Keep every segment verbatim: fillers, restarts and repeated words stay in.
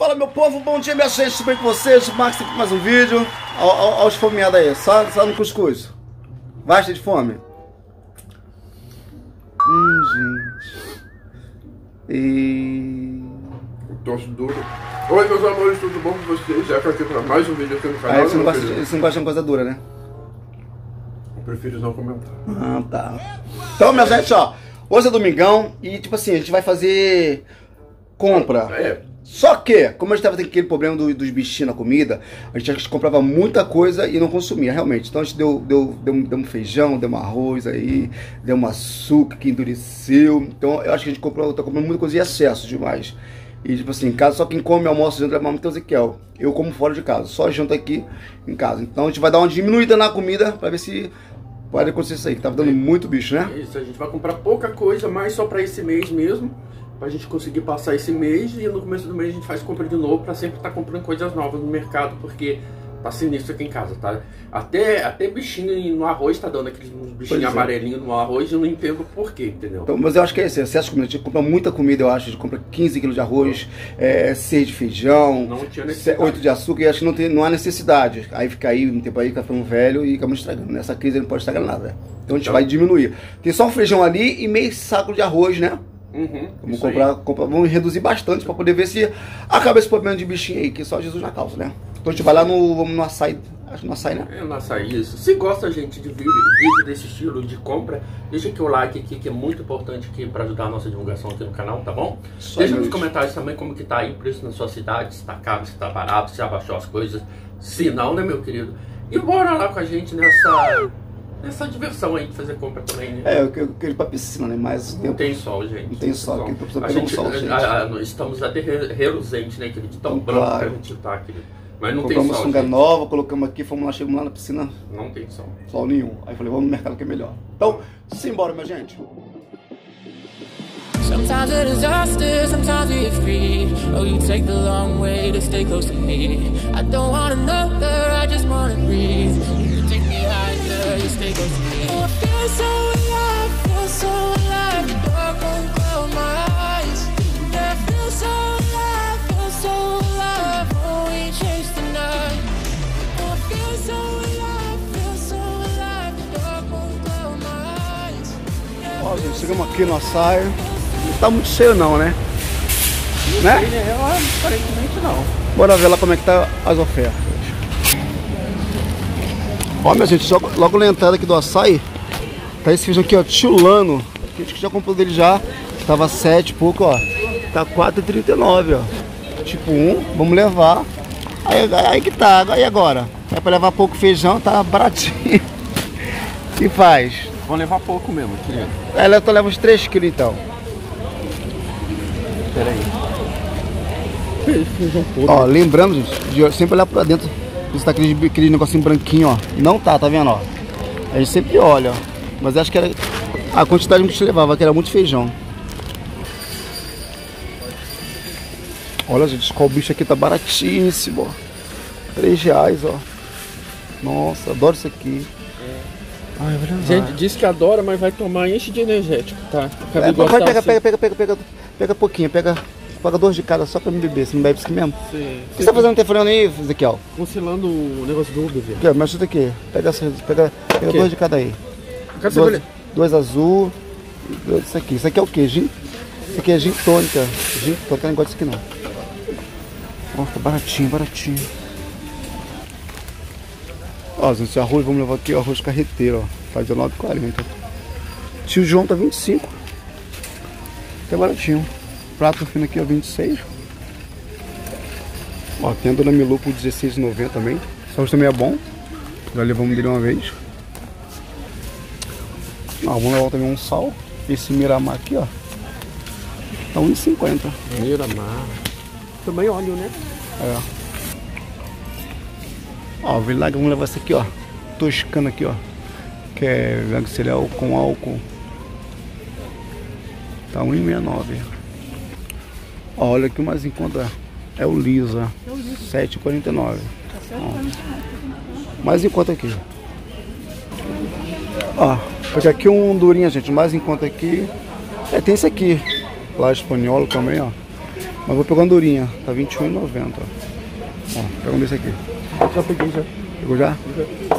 Fala, meu povo, bom dia, minha gente, tudo bem com vocês? Max aqui com mais um vídeo. Olha os fomeados aí, só, só no cuscuz. Vai, cheio de fome. Hum, gente. E... Tosse duro. Oi, meus amores, tudo bom com vocês? Já tô aqui pra mais um vídeo aqui no canal. Ah, eles não gostam de, eles não gostam de coisa dura, né? Eu prefiro não comentar. Ah, tá. Então, minha gente, ó, hoje é domingão e, tipo assim, a gente vai fazer compra. É. Só que, como a gente tava tendo aquele problema do, dos bichinhos na comida, a gente comprava muita coisa e não consumia, realmente. Então a gente deu, deu, deu, deu um feijão, deu um arroz aí, deu um açúcar que endureceu. Então eu acho que a gente comprou, tá comprando muita coisa em excesso demais. E tipo assim, em casa só quem come almoço janta é o Ezequiel. Eu como fora de casa, só janto aqui em casa. Então a gente vai dar uma diminuída na comida pra ver se pode acontecer isso aí, que tava dando muito bicho, né? Isso, a gente vai comprar pouca coisa, mas só pra esse mês mesmo. Pra gente conseguir passar esse mês e no começo do mês a gente faz compra de novo pra sempre estar tá comprando coisas novas no mercado, porque tá sinistro aqui em casa, tá? Até, até bichinho no arroz tá dando aqueles bichinhos é. amarelinhos no arroz e eu não entendo por quê, entendeu? Então, mas eu acho que é esse excesso de comida. A gente compra muita comida, eu acho. A gente compra quinze quilos de arroz, é, seis de feijão, não tinha necessidade. oito de açúcar e acho que não, tem, não há necessidade. Aí fica aí, um tempo aí, fica ficando velho e acabamos estragando. Nessa crise não pode estragar nada. Então a gente então... vai diminuir. Tem só um feijão ali e meio saco de arroz, né? Uhum, vamos comprar, comprar, vamos reduzir bastante para poder ver se acaba esse problema de bichinho aí, que só Jesus na causa, né? Então a gente vai lá no, vamos no açaí, acho que no açaí, né? É, no açaí, isso. Se gosta, gente, de vídeo, vídeo desse estilo de compra, deixa aqui o like aqui, que é muito importante aqui para ajudar a nossa divulgação aqui no canal, tá bom? Só deixa nos comentários também como que tá aí o preço na sua cidade, se tá caro, se tá barato, se abaixou as coisas, se não, né, meu querido? E bora lá com a gente nessa... essa diversão aí de fazer compra também, né? É, eu quero ir pra piscina, né? Mas não tempo... tem sol, gente. Não tem sol, aqui tô a gente, sol, gente. A, a, estamos até reluzente, né, querido? Tão então, branco claro. que a gente tá, querido. Mas não compramos tem sol, sunga gente. nova, colocamos aqui, fomos lá, chegamos lá na piscina. Não tem sol. Sol nenhum. Aí falei, vamos no mercado que é melhor. Então, simbora, minha gente. Sometimes a disaster, sometimes we free. Oh, you take the long way to stay close to me. I don't want another, I just wanna breathe. You take me higher, you stay close to me. Oh, I feel so alive, feel so alive. The dark won't cloud my eyes. Yeah, I feel so alive, feel so alive. Oh, we chase the night. Oh, I feel so alive, feel so alive. The dark won't cloud my eyes. Ó, oh, gente, chegamos aqui no açaí. Não tá muito cheio não, né? Não né? Sei, né? Eu, aparentemente não. Bora ver lá como é que tá as ofertas. Ó, minha gente, logo na entrada aqui do açaí, tá esse feijão aqui, ó, Chulano. A gente que já comprou dele já, tava sete e pouco, ó. Tá quatro e trinta e nove, ó. Tipo um, vamos levar. Aí, aí que tá, e agora? É pra levar pouco feijão, tá baratinho. O que faz? Vamos levar pouco mesmo, querido. É, eu tô levando uns três quilos então. Pera aí. Ó, lembrando, gente, de sempre olhar pra dentro. Se tá aquele, aquele negocinho branquinho, ó. Não tá, tá vendo, ó? A gente sempre olha, ó. Mas acho que era a quantidade que a gente levava, que era muito feijão. Olha, gente, qual bicho aqui tá baratíssimo, ó. três reais, ó. Nossa, adoro isso aqui. Ai, gente, diz que adora, mas vai tomar enche de energético, tá? É, vai, pega, assim. pega, pega, pega, pega, pega pouquinho, pega, pega dois de cada só pra me beber. Você não bebe isso aqui mesmo? Sim. O que você tá fazendo telefone aí, Ezequiel? Cancelando o negócio do Uber, velho. Aqui, ó, me ajuda aqui. Pega, pega, pega dois de cada aí. Duas, dois azul. Dois isso aqui. Isso aqui é o que? Gin? Isso aqui é gin tônica. Gin tônica, eu não gosto disso aqui não. Nossa, tá baratinho, baratinho. Ó, esse arroz, vamos levar aqui o arroz carreteiro, ó. Tá dezenove e quarenta. Tio João tá vinte e cinco. Tá baratinho. Prato fino aqui, ó, vinte e seis. Ó, tem a Dona Milu por dezesseis e noventa também. Esse arroz também é bom. Já levamos dele uma vez. Ó, vamos levar também um sal. Esse Miramar aqui, ó. Tá um e cinquenta. Miramar. Também óleo, né? É. Ó, vinagre, vamos levar esse aqui, ó. Toscana aqui, ó. Que é vinagre cereal com álcool. Tá um e sessenta e nove. Ó, olha aqui o mais em conta. É o Lisa. sete e quarenta e nove. Mais em conta aqui. Ó, porque aqui um durinho, gente. Mais em conta aqui. É, tem esse aqui. Lá espanhol também, ó. Mas vou pegar uma durinha, tá vinte e um reais e noventa centavos. Ó, pega um desse aqui. Já peguei, já. Pegou já? Já.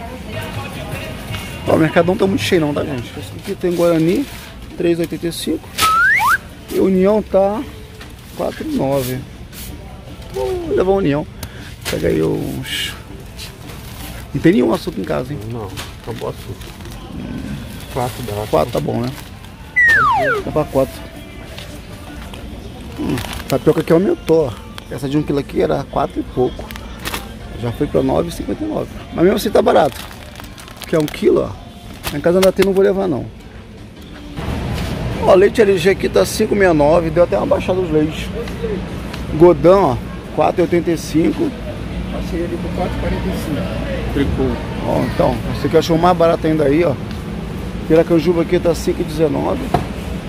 Ó, o Mercadão tá muito cheio não, tá, gente? Esse aqui tem Guarani, três reais e oitenta e cinco centavos. E a União tá quatro reais e nove centavos. Vou levar a União. Pega aí uns... Não tem nenhum açúcar em casa, hein? Não, acabou açúcar. Hum. quatro dá. quatro tá bom, né? Dá pra quatro. Hum, tapioca aqui aumentou, ó. Essa de um quilo aqui era quatro e pouco. Já foi pra nove reais e cinquenta e nove centavos. Mas mesmo assim tá barato. Que é um quilo, ó. Em casa ainda tem, não vou levar não. Ó, leite L G aqui tá cinco reais e sessenta e nove centavos. Deu até uma baixada dos leites. Godão, ó, quatro reais e oitenta e cinco centavos. Achei ele por quatro reais e quarenta e cinco centavos. Tricô. Ó, então, esse aqui eu achei o mais barato ainda aí, ó. Piracanjuba aqui tá cinco reais e dezenove centavos.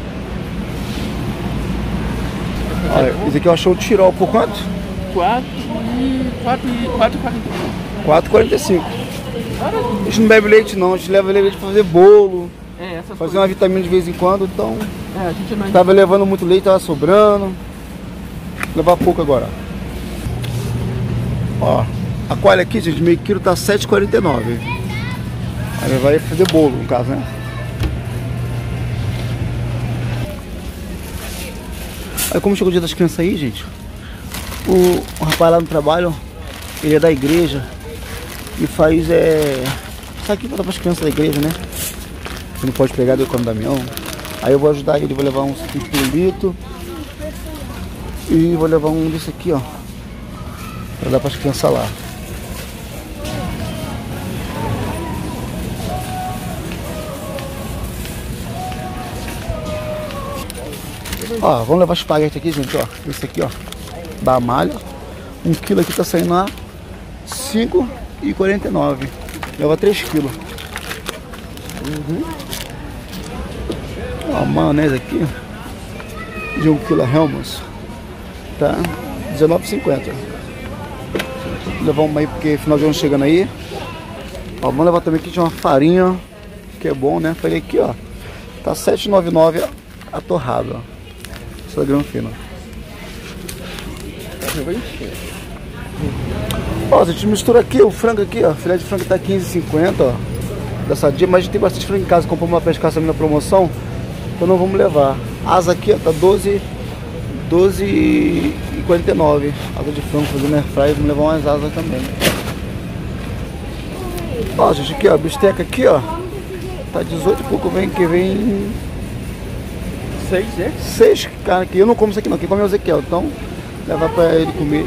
Olha, esse aqui eu achei o Tirol por quanto? quatro e quarenta e cinco. quatro reais e quarenta e cinco centavos. A gente não bebe leite não, a gente leva leite pra fazer bolo, é, essas fazer coisas. uma vitamina de vez em quando, então... É, a gente não... Tava levando muito leite, tava sobrando. Vou levar pouco agora. Ó, a coalha aqui, gente, meio quilo tá sete reais e quarenta e nove centavos. Aí vai fazer bolo, no caso, né? Aí como chegou o dia das crianças aí, gente, o, o rapaz lá no trabalho, ele é da igreja e faz, é... Isso aqui para as crianças da igreja, né? Você não pode pegar do cano da Damião. Aí eu vou ajudar ele, vou levar uns pirulito e vou levar um desse aqui, ó, para dar para as crianças lá. Ó, vamos levar espaguete aqui, gente, ó. Esse aqui, ó, da malha. Um quilo aqui tá saindo a cinco reais e quarenta e nove centavos. Leva três quilos. Uhum. Ó, a maionese aqui de um quilo Helmans tá dezenove reais e cinquenta centavos. Vou levar uma aí porque final de ano chegando aí. Ó, vamos levar também aqui de uma farinha, que é bom, né? Farinha aqui, ó, tá sete reais e noventa e nove centavos a torrada, ó. Essa grão fina. Ó, a gente mistura aqui o frango aqui, ó. Filé de frango tá quinze reais e cinquenta centavos, ó. Dessa dia, mas a gente tem bastante frango em casa. Compramos uma pescaça na promoção, então não vamos levar. Asa aqui, ó, tá doze reais e quarenta e nove centavos. Asa de frango fazendo air fry, vamos levar umas asas também. Ó, gente, aqui, ó, bisteca aqui, ó. Tá dezoito e pouco, vem que vem. Seis, é? Seis caras aqui. Eu não como isso aqui não, quem come é o Ezequiel, então levar pra ele comer.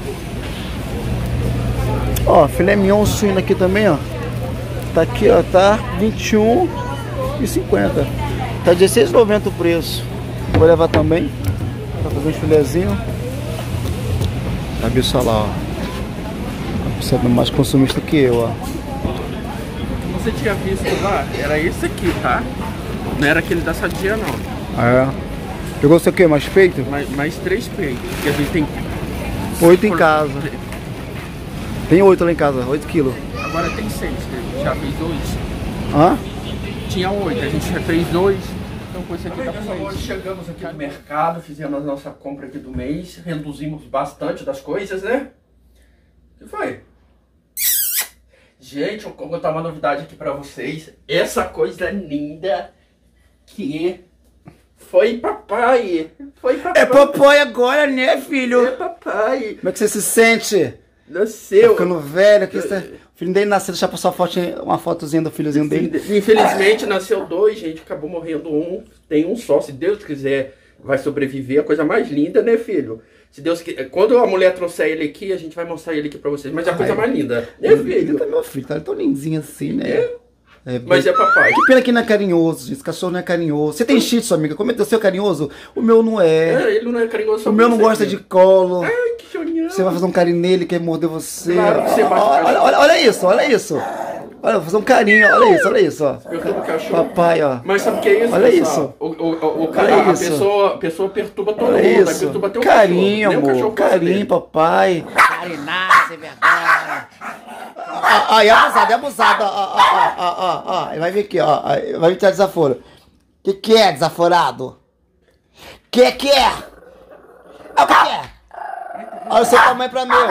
Ó, filé mignon suíno aqui também, ó. Tá aqui, ó, tá vinte e um reais e cinquenta centavos. Tá dezesseis reais e noventa centavos o preço. Vou levar também pra fazer um filezinho. Cabeça lá, ó. Você é mais consumista que eu, ó. Você tinha visto lá? Era esse aqui, tá? Não era aquele da Sadia, não. É. Pegou você o que? Mais peito? Mais, mais três peitos. Porque a gente tem oito em casa. Tem oito lá em casa, oito quilos. Agora tem seis, né? A gente já fez dois. Hã? Tinha oito, a gente já fez dois. Então com isso aqui tá com hoje chegamos aqui no mercado, fizemos a nossa compra aqui do mês, reduzimos bastante das coisas, né? O que foi? Gente, eu vou contar uma novidade aqui pra vocês. Essa coisa linda que foi papai. Foi papai. É papai agora, né, filho? É papai. Como é que você se sente? Nasceu. Tá ficando velho aqui. Tá... O filho dele nasceu, deixa eu passar foto, uma fotozinha do filhozinho dele. Infelizmente nasceu dois, gente. Acabou morrendo um. Tem um só. Se Deus quiser, vai sobreviver. A coisa mais linda, né, filho? Se Deus quiser. Quando a mulher trouxer ele aqui, a gente vai mostrar ele aqui pra vocês. Mas é a coisa mais linda. Né, filho? Ele tá meu filho, tá tão lindinho assim, né? É. É, mas é papai. Que pena que não é carinhoso, gente. Esse cachorro não é carinhoso. Você tem shih tzu, amiga? Como é que o seu é carinhoso? O meu não é. É, ele não é carinhoso. O meu não gosta de colo. Ai, que chorinho. Você vai fazer um carinho nele, quer morder você. Claro que você bate o olha, olha, olha isso, olha isso. Olha, vou fazer um carinho, olha isso, olha isso, ó. Perturba o cachorro. Papai, ó. Mas sabe o que é isso? Olha pessoal? isso. O, o, o, o cara, Olha a, isso. Pessoa, a pessoa perturba todo Olha mundo. isso. Perturba teu Carinho, cachorro. amor. Carinho, papai. Carinar, sem vergonha. Ó, é abusado, é abusado. Ó, ó, ó, ó, ó. Vai vir aqui, ó. Vai vir tirar desaforo. Que que é, desaforado? Que que é? Ah, o que que é? Olha o seu tamanho pra meu.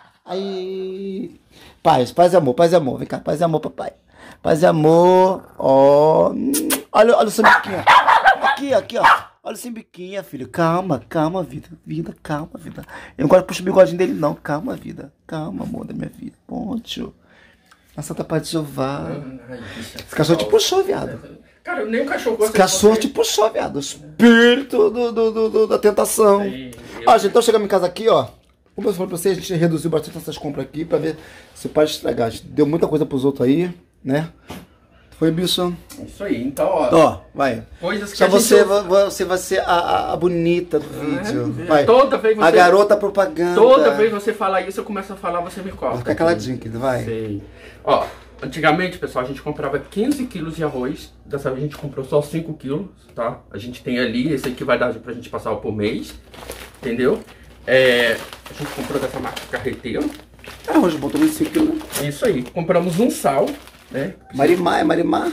Aí. Paz, paz e amor, paz e amor. Vem cá, paz e amor, papai. Paz e amor. Ó. Olha, olha o seu biquinho. Aqui, aqui, ó. Olha o seu biquinho, filho. Calma, calma, vida. Vida, calma, vida. Eu não gosto de puxar o bigodinho dele, não. Calma, vida. Calma, amor da minha vida. Ponte. A Santa Paz de Jeová. Esse cachorro te puxou, viado. Cara, nem o cachorro gosta. Esse cachorro te puxou, viado. O espírito do, do, do, do, da tentação. Aí, Ó, gente, então chegamos em casa aqui, ó. Como eu falei pra vocês, a gente reduziu bastante essas compras aqui pra ver se pode estragar. A gente deu muita coisa pros outros aí, né? Foi, bicho? Isso aí, então, ó. Ó, vai. Coisas que Só a você, gente... va- você vai ser a, a, a bonita do vídeo. É, Vai. toda vez você... A garota propaganda. Toda vez você falar isso, eu começo a falar, você me corta. Vai ficar caladinho, querido, vai. Sei. Ó, antigamente, pessoal, a gente comprava quinze quilos de arroz. Dessa vez a gente comprou só cinco quilos, tá? A gente tem ali, esse aqui vai dar pra gente passar por mês. Entendeu? É, a gente comprou dessa marca Carreteiro. É, arroz bom também, cinco quilos, né? É isso aí. Compramos um sal, né? Marimar, é Marimar.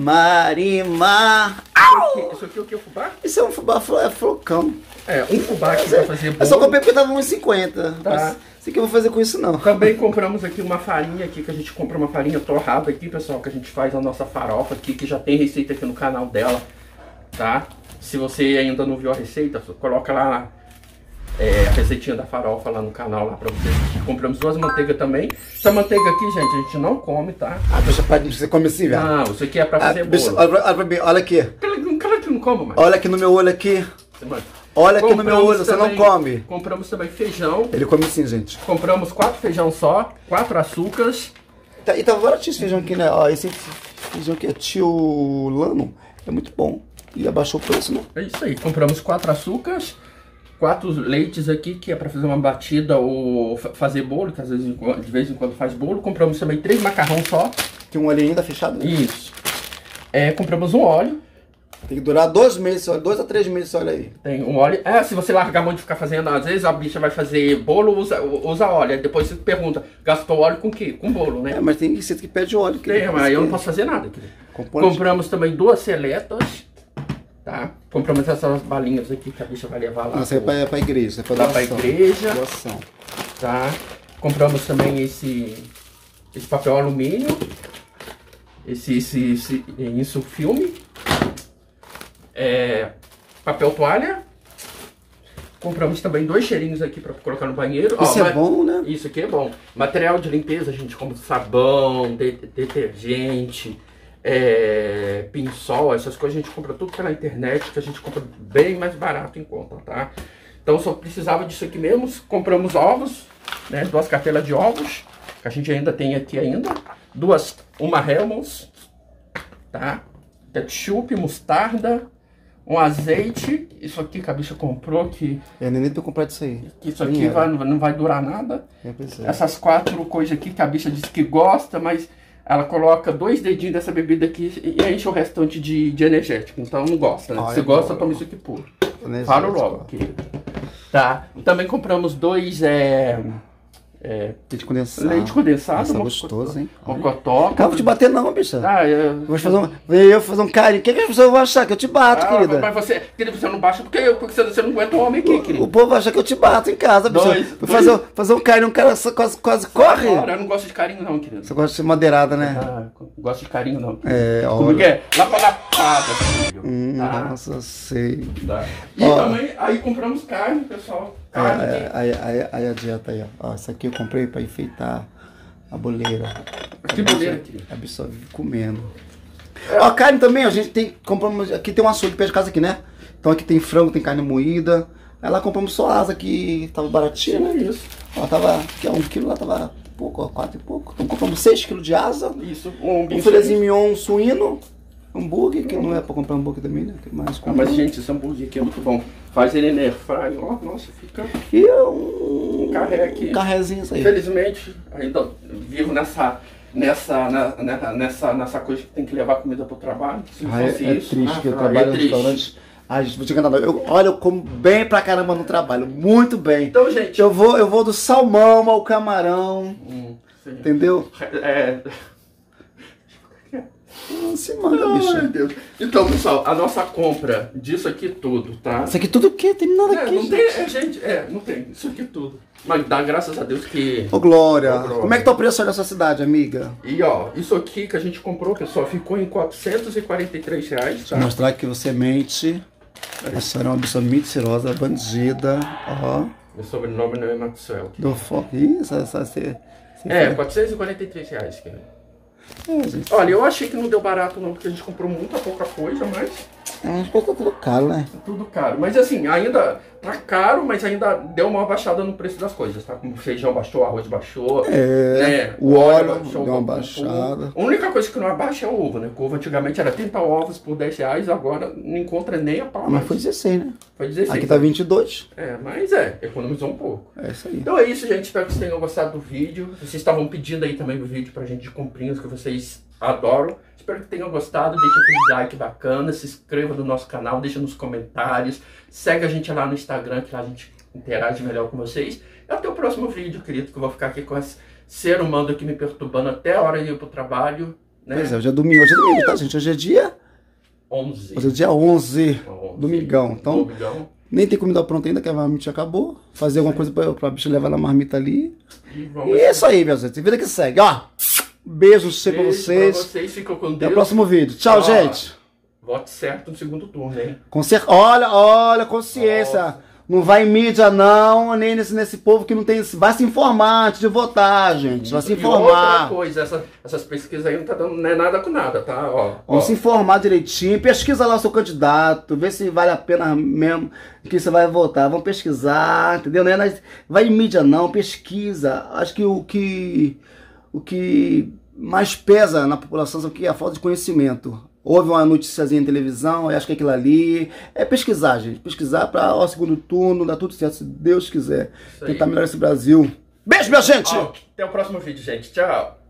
Marimar. Isso aqui, isso aqui é o que? O fubá? Isso é um fubá, flo- é flocão. É, um fubá aqui pra fazer bolo. Eu só comprei porque tava uns cinquenta. Tá. Mas isso aqui eu vou fazer com isso, não. Também compramos aqui uma farinha aqui, que a gente compra uma farinha torrada aqui, pessoal, que a gente faz a nossa farofa aqui, que já tem receita aqui no canal dela, tá? Se você ainda não viu a receita, coloca lá é, a receitinha da farofa lá no canal, lá pra vocês. Compramos duas manteigas também. Essa manteiga aqui, gente, a gente não come, tá? Ah, deixa pra você come assim, velho. Não, isso aqui é pra Ah, fazer bicho, bolo. olha, pra- olha pra mim, olha aqui. Um cara que não come, mas... Olha aqui no meu olho aqui. Mano, Olha aqui no meu compramos olho, você não também- come. Compramos também feijão. Ele come sim, gente. Compramos quatro feijão só, quatro açúcares. Tá, e tá baratinho esse feijão aqui, né? Ó, esse feijão aqui é tio Lano. É muito bom. E abaixou o preço, né? É isso aí, compramos quatro açúcares, quatro leites aqui, que é pra fazer uma batida ou fa- fazer bolo, que às vezes de vez em quando faz bolo. Compramos também três macarrão só. Tem um olho ainda fechado, né? Isso. É, compramos um óleo. Tem que durar dois meses, olha, dois a três meses, olha aí. Tem um óleo. É, se você largar a mão de ficar fazendo, às vezes a bicha vai fazer bolo, usa, usa óleo. Aí depois você pergunta, gastou óleo com o quê? Com bolo, né? É, mas tem receita que pede óleo. Tem, querido. mas eu não posso fazer nada, querido. Componente. Compramos também duas seletas, tá? Compramos essas balinhas aqui que a bicha vai levar lá. Não, isso aí é pra, é pra igreja, isso é pra Lá pra doação. igreja. Doação. Tá? Compramos também esse, esse papel alumínio, esse, esse, esse isso filme, é, papel toalha. Compramos também dois cheirinhos aqui para colocar no banheiro. Isso Ó, é ma- bom, né? Isso aqui é bom. Material de limpeza, a gente compra sabão, de- detergente, é, pinsol, essas coisas a gente compra tudo pela internet, que a gente compra bem mais barato em conta, tá? Então só precisava disso aqui mesmo. Compramos ovos, né? Duas cartelas de ovos, que a gente ainda tem aqui ainda. Duas, uma Hellmann's, tá? Ketchup, mostarda, um azeite. Isso aqui que a bicha comprou, que, Eu nem pra comprar disso aí. que isso aqui Dinheiro. vai, não vai durar nada. É, pois é. Essas quatro coisas aqui que a bicha disse que gosta, mas ela coloca dois dedinhos dessa bebida aqui e enche o restante de, de energético. Então não gosta, né? Ah, Se é gosta, bom. toma isso aqui puro. Energético. Falo logo, querido. Tá. Também compramos dois é, é, Leite condensado. leite condensado. Nossa, uma- gostoso, hein? uma cotó. Cara, vou te bater não, bicha. Ah, eu... Eu vou fazer um, eu vou fazer um carinho. O que, que as pessoas vão achar? Que eu te bato, Ah, querida. mas você, querido, você não baixa porque, eu, porque você, você não aguenta o homem aqui, O, querido. o povo vai achar que eu te bato em casa, bicha. Dois, Vou dois. fazer, fazer um carinho, um cara só quase, quase corre. Ora, eu não gosto de carinho não, querido. Você gosta de ser madeirada, né? Ah, não gosto de carinho não. É, Como olha. que é? Lá pra lapada, filho. Hum, Tá? Nossa, sei. Tá. E Ó. também, aí compramos carne, pessoal. Carne. Aí, aí, aí, aí a dieta aí, ó. Ó, isso aqui eu comprei pra enfeitar a boleira. Que boleira, querido? A pessoa vive comendo. Ó, carne também, a gente tem. Compramos. Aqui tem um açougue perto de casa aqui, né? Então aqui tem frango, tem carne moída. Aí lá compramos só asa que tava baratinha, né? Isso. Ó, tava. Aqui, ó, um quilo lá tava pouco, ó, quatro e pouco. Então compramos seis quilos de asa. Isso. Um, Um filezinho mignon suíno. Hambúrguer, que não é pra comprar hambúrguer também, né? Que mais Ah, mas gente, esse hambúrguer aqui é muito bom. Faz ele na airfryer, ó, nossa, fica... E um, Um carré aqui. Um carrezinho isso aí. Infelizmente, ainda vivo nessa, nessa, na- na- nessa, nessa coisa que tem que levar comida pro trabalho. Se não Ah, é, fosse é isso, triste ah, que eu ah, trabalho é no triste. restaurante. Ai, gente, vou te enganar. Eu, olha, eu como bem pra caramba no trabalho. Muito bem. Então, gente... Eu vou, eu vou do salmão ao camarão. Hum, sim. Entendeu? É... Não se manda, Ai, bicho. meu Deus. Então, pessoal, a nossa compra disso aqui tudo, tá? Isso aqui tudo o quê? Tem nada É, aqui, não gente. tem, é, gente, é, não tem. Isso aqui tudo. Mas dá graças a Deus que... Ô, Glória. Ô, Glória. Como é que tá o preço aí da sua cidade, amiga? E ó, isso aqui que a gente comprou, pessoal, ficou em quatrocentos e quarenta e três reais, tá? Vou mostrar que você mente. A senhora é uma pessoa mentirosa, bandida. Ó. Meu sobrenome não é Maxwell. Do foco. Isso, essa, você, você É, foi- quatrocentos e quarenta e três reais, querido. É, gente. Olha, eu achei que não deu barato não, porque a gente comprou muita pouca coisa, mas É, acho que tá tudo caro, né? é tudo caro. Mas assim, ainda tá caro, mas ainda deu uma baixada no preço das coisas, tá? Como o feijão baixou, o arroz baixou, É, né? o óleo baixou deu uma um pouco. baixada. A única coisa que não abaixa é o ovo, né? O ovo antigamente era trinta ovos por dez reais, agora não encontra nem a pau Mas mais. foi dezesseis, né? Foi dezesseis. Aqui tá vinte e dois. É, mas é, economizou um pouco. É isso aí. Então é isso, gente. Espero que vocês tenham gostado do vídeo. Vocês estavam pedindo aí também o vídeo pra gente de comprinhas que vocês adoram. Espero que tenham gostado. Deixa aquele like bacana. Se inscreva no nosso canal. Deixa nos comentários. Segue a gente lá no Instagram, que lá a gente interage melhor com vocês. E até o próximo vídeo, querido, que eu vou ficar aqui com esse ser humano aqui me perturbando até a hora de ir pro trabalho. Né? Pois é, hoje é domingo. Hoje é domingo, tá, gente? Hoje é dia... onze. Hoje é dia onze. onze. Domingão. Então, Domingão. nem tem comida pronta ainda, que a marmita acabou. Fazer alguma coisa pra, pra bicho levar na marmita ali. E E vamos é isso aí, meus gente. Vida que segue. Ó, beijo, cheio pra Beijo vocês. pra vocês. Ficam com Deus. Até o próximo vídeo. Tchau, Ó, gente. Vote certo no segundo turno, hein? Concer... Olha, olha, consciência. Nossa. Não vai em mídia, não, nem nesse, nesse povo que não tem. Vai se informar antes de votar, gente. Vai se E outra informar. coisa, essa- essas pesquisas aí não tá dando não é nada com nada, tá? Ó, ó. Vamos se informar direitinho. Pesquisa lá o seu candidato. Vê se vale a pena mesmo que você vai votar. Vamos pesquisar, entendeu? Não é nas- vai em mídia, não. Pesquisa. Acho que o que, o que mais pesa na população é o que? A falta de conhecimento. Houve uma noticiazinha na televisão, eu acho que é aquilo ali. É pesquisar, gente. Pesquisar para o segundo turno, dar tudo certo, se Deus quiser. Isso aí. Tentar melhorar esse Brasil. Beijo, minha gente! Ó, até o próximo vídeo, gente. Tchau!